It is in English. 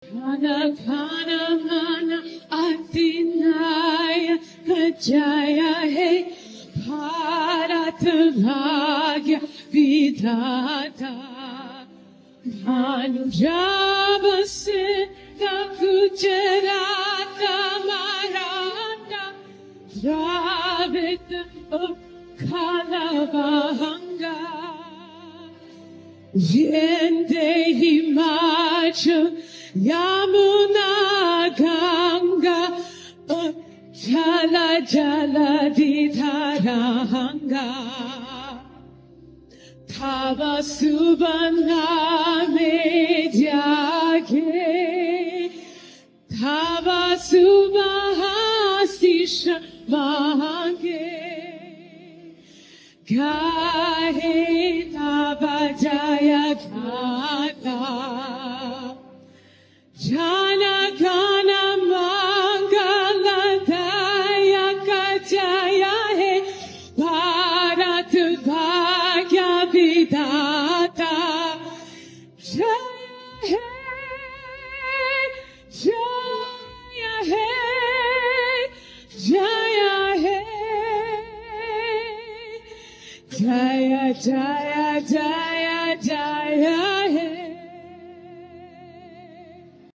Kana kana mana atinaya kajaya hai Bharat bhagya vidhata Punjab se Gujarat Maratha Dravid Kalabanga Vinde Himachal Yamuna Ganga Jala Jala Didharanga Tava Subhana Medyage Tava Subhasisha Mange Gahe Tava Jaya Gata Jana Gana Mangala Dayaka Jaya He Bharat Bhagya Vidhata Jaya He Jaya He Jaya He Jaya Jaya Jaya Jaya